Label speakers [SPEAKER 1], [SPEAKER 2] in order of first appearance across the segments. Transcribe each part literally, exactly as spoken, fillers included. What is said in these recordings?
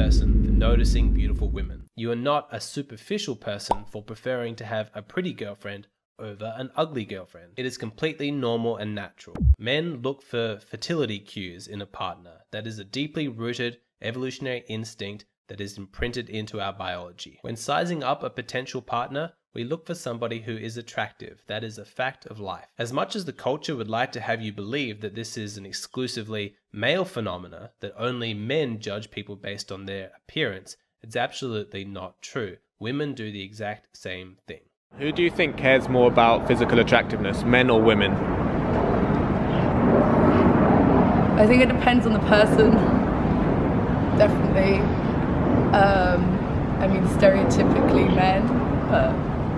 [SPEAKER 1] person for noticing beautiful women. You are not a superficial person for preferring to have a pretty girlfriend over an ugly girlfriend. It is completely normal and natural. Men look for fertility cues in a partner. That is a deeply rooted evolutionary instinct that is imprinted into our biology. When sizing up a potential partner, we look for somebody who is attractive. That is a fact of life. As much as the culture would like to have you believe that this is an exclusively male phenomena, that only men judge people based on their appearance, it's absolutely not true. Women do the exact same thing.
[SPEAKER 2] Who do you think cares more about physical attractiveness, men or women?
[SPEAKER 3] I think it depends on the person. Definitely. Um, I mean, stereotypically men, but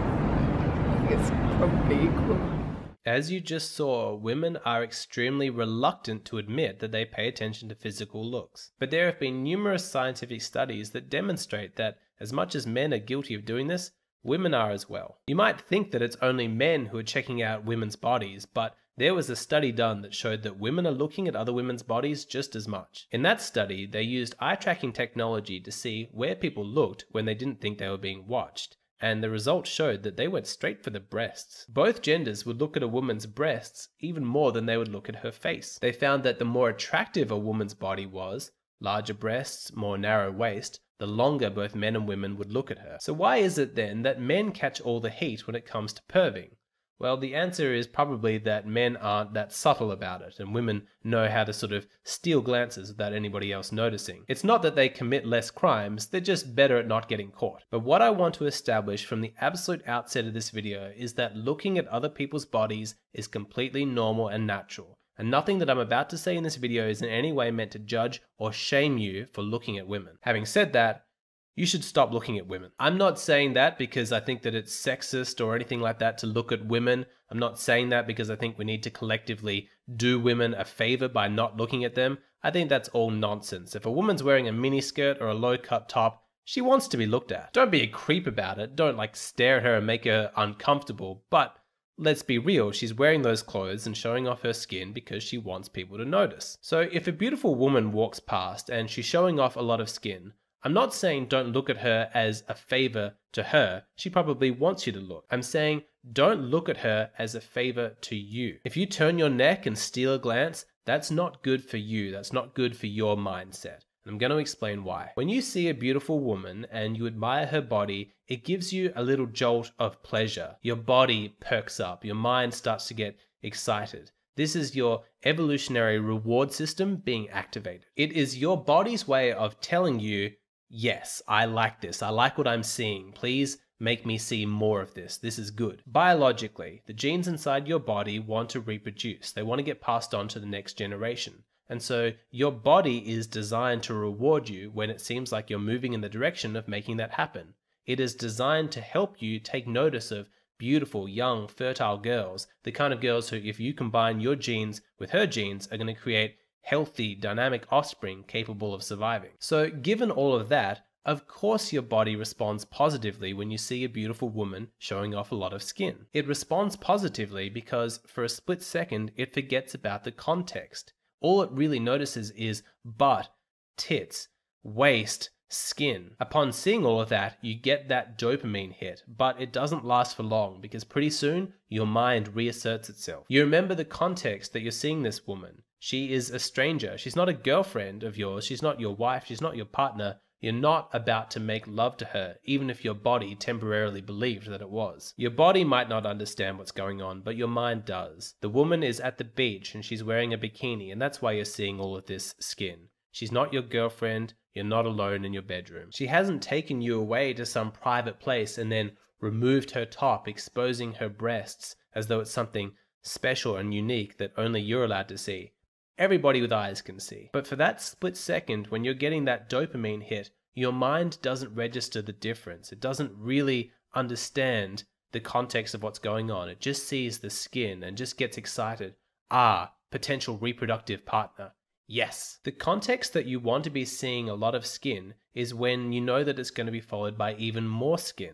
[SPEAKER 3] I think it's probably equal.
[SPEAKER 1] As you just saw, women are extremely reluctant to admit that they pay attention to physical looks. But there have been numerous scientific studies that demonstrate that as much as men are guilty of doing this, women are as well. You might think that it's only men who are checking out women's bodies, but there was a study done that showed that women are looking at other women's bodies just as much. In that study, they used eye tracking technology to see where people looked when they didn't think they were being watched, and the results showed that they went straight for the breasts. Both genders would look at a woman's breasts even more than they would look at her face. They found that the more attractive a woman's body was, larger breasts, more narrow waist, the longer both men and women would look at her. So why is it then that men catch all the heat when it comes to perving? Well, the answer is probably that men aren't that subtle about it, and women know how to sort of steal glances without anybody else noticing. It's not that they commit less crimes, they're just better at not getting caught. But what I want to establish from the absolute outset of this video is that looking at other people's bodies is completely normal and natural. And nothing that I'm about to say in this video is in any way meant to judge or shame you for looking at women. Having said that, you should stop looking at women. I'm not saying that because I think that it's sexist or anything like that to look at women. I'm not saying that because I think we need to collectively do women a favor by not looking at them. I think that's all nonsense. If a woman's wearing a miniskirt or a low-cut top, she wants to be looked at. Don't be a creep about it. Don't like stare at her and make her uncomfortable. But let's be real, she's wearing those clothes and showing off her skin because she wants people to notice. So if a beautiful woman walks past and she's showing off a lot of skin, I'm not saying don't look at her as a favor to her. She probably wants you to look. I'm saying don't look at her as a favor to you. If you turn your neck and steal a glance, that's not good for you. That's not good for your mindset. And I'm going to explain why. When you see a beautiful woman and you admire her body, it gives you a little jolt of pleasure. Your body perks up. Your mind starts to get excited. This is your evolutionary reward system being activated. It is your body's way of telling you, yes, I like this. I like what I'm seeing. Please make me see more of this. This is good. Biologically, the genes inside your body want to reproduce. They want to get passed on to the next generation. And so your body is designed to reward you when it seems like you're moving in the direction of making that happen. It is designed to help you take notice of beautiful, young, fertile girls, the kind of girls who, if you combine your genes with her genes, are going to create healthy, dynamic offspring capable of surviving. So given all of that, of course your body responds positively when you see a beautiful woman showing off a lot of skin. It responds positively because for a split second it forgets about the context. All it really notices is butt, tits, waist, skin. Upon seeing all of that, you get that dopamine hit, but it doesn't last for long because pretty soon your mind reasserts itself. You remember the context that you're seeing this woman. She is a stranger. She's not a girlfriend of yours. She's not your wife. She's not your partner. You're not about to make love to her, even if your body temporarily believed that it was. Your body might not understand what's going on, but your mind does. The woman is at the beach and she's wearing a bikini, and that's why you're seeing all of this skin. She's not your girlfriend. You're not alone in your bedroom. She hasn't taken you away to some private place and then removed her top, exposing her breasts as though it's something special and unique that only you're allowed to see. Everybody with eyes can see. But for that split second, when you're getting that dopamine hit, your mind doesn't register the difference. It doesn't really understand the context of what's going on. It just sees the skin and just gets excited. Ah, potential reproductive partner. Yes. The context that you want to be seeing a lot of skin is when you know that it's going to be followed by even more skin.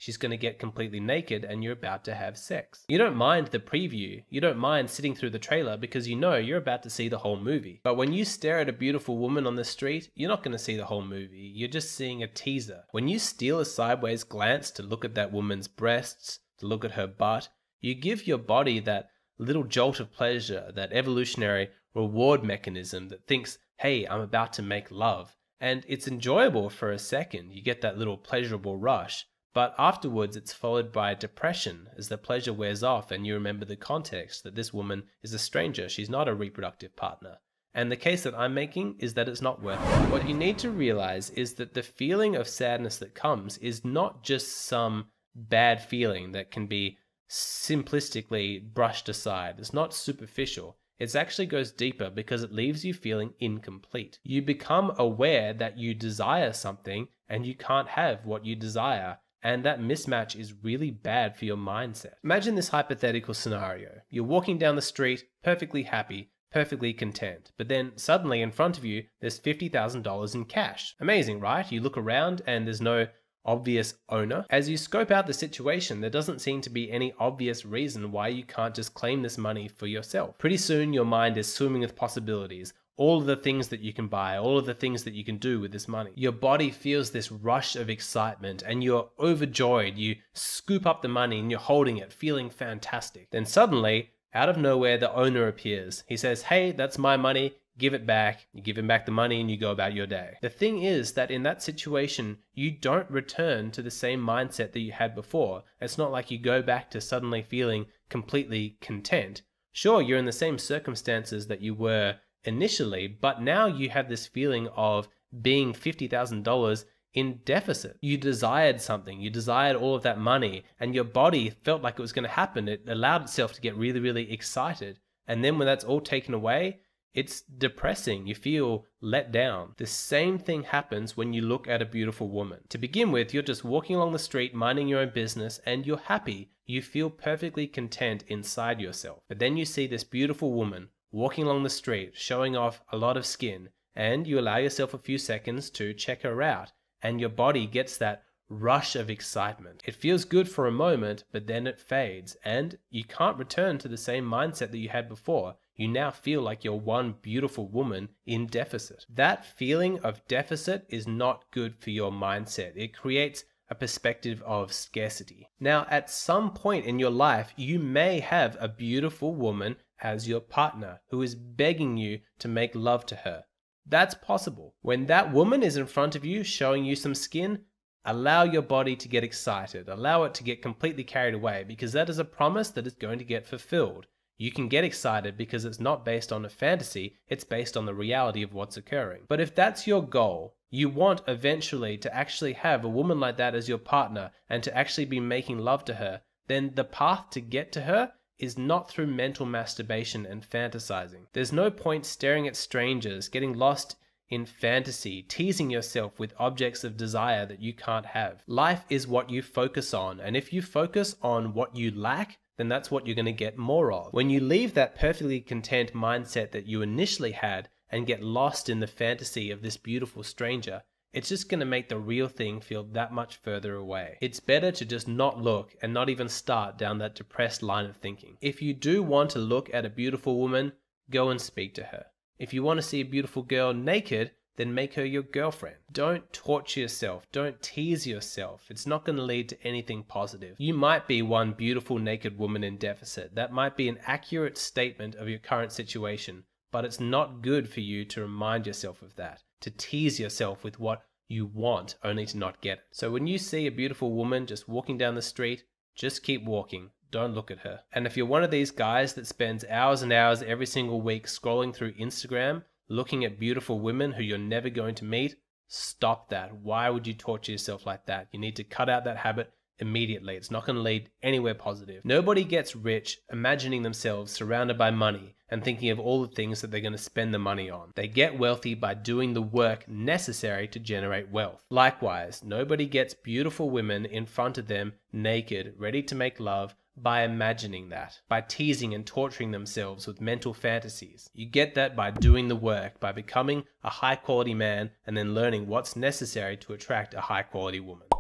[SPEAKER 1] she's going to get completely naked and you're about to have sex. You don't mind the preview, you don't mind sitting through the trailer because you know you're about to see the whole movie. But when you stare at a beautiful woman on the street, you're not going to see the whole movie, you're just seeing a teaser. When you steal a sideways glance to look at that woman's breasts, to look at her butt, you give your body that little jolt of pleasure, that evolutionary reward mechanism that thinks, hey, I'm about to make love. And it's enjoyable for a second, you get that little pleasurable rush, but afterwards it's followed by depression as the pleasure wears off and you remember the context that this woman is a stranger, she's not a reproductive partner. And the case that I'm making is that it's not worth it. What you need to realize is that the feeling of sadness that comes is not just some bad feeling that can be simplistically brushed aside. It's not superficial. It actually goes deeper because it leaves you feeling incomplete. You become aware that you desire something and you can't have what you desire, and that mismatch is really bad for your mindset. Imagine this hypothetical scenario. You're walking down the street, perfectly happy, perfectly content, but then suddenly in front of you, there's fifty thousand dollars in cash. Amazing, right? You look around and there's no obvious owner. As you scope out the situation, there doesn't seem to be any obvious reason why you can't just claim this money for yourself. Pretty soon your mind is swimming with possibilities, all of the things that you can buy, all of the things that you can do with this money. Your body feels this rush of excitement and you're overjoyed. You scoop up the money and you're holding it, feeling fantastic. Then suddenly, out of nowhere, the owner appears. He says, hey, that's my money. Give it back, you give him back the money and you go about your day. The thing is that in that situation, you don't return to the same mindset that you had before. It's not like you go back to suddenly feeling completely content. Sure, you're in the same circumstances that you were initially, but now you have this feeling of being fifty thousand dollars in deficit. You desired something, you desired all of that money, and your body felt like it was going to happen. It allowed itself to get really, really excited. And then when that's all taken away, it's depressing. You feel let down. The same thing happens when you look at a beautiful woman. To begin with, you're just walking along the street, minding your own business, and you're happy. You feel perfectly content inside yourself. But then you see this beautiful woman walking along the street, showing off a lot of skin, and you allow yourself a few seconds to check her out, and your body gets that rush of excitement. It feels good for a moment, but then it fades, and you can't return to the same mindset that you had before. You now feel like you're one beautiful woman in deficit. That feeling of deficit is not good for your mindset. It creates a perspective of scarcity. Now, at some point in your life, you may have a beautiful woman as your partner who is begging you to make love to her. That's possible. When that woman is in front of you showing you some skin, allow your body to get excited. Allow it to get completely carried away, because that is a promise that is going to get fulfilled. You can get excited because it's not based on a fantasy, it's based on the reality of what's occurring. But if that's your goal, you want eventually to actually have a woman like that as your partner and to actually be making love to her, then the path to get to her is not through mental masturbation and fantasizing. There's no point staring at strangers, getting lost in fantasy, teasing yourself with objects of desire that you can't have. Life is what you focus on, and if you focus on what you lack, then that's what you're going to get more of. When you leave that perfectly content mindset that you initially had and get lost in the fantasy of this beautiful stranger, it's just going to make the real thing feel that much further away. It's better to just not look and not even start down that depressed line of thinking. If you do want to look at a beautiful woman, go and speak to her. If you want to see a beautiful girl naked, then make her your girlfriend. Don't torture yourself. Don't tease yourself. It's not going to lead to anything positive. You might be one beautiful naked woman in deficit. That might be an accurate statement of your current situation, but it's not good for you to remind yourself of that, to tease yourself with what you want only to not get it. So when you see a beautiful woman just walking down the street, just keep walking. Don't look at her. And if you're one of these guys that spends hours and hours every single week scrolling through Instagram, looking at beautiful women who you're never going to meet, stop that. Why would you torture yourself like that? You need to cut out that habit immediately. It's not going to lead anywhere positive. Nobody gets rich imagining themselves surrounded by money and thinking of all the things that they're going to spend the money on. They get wealthy by doing the work necessary to generate wealth. Likewise, nobody gets beautiful women in front of them naked, ready to make love, by imagining that, by teasing and torturing themselves with mental fantasies. You get that by doing the work, by becoming a high quality man and then learning what's necessary to attract a high quality woman.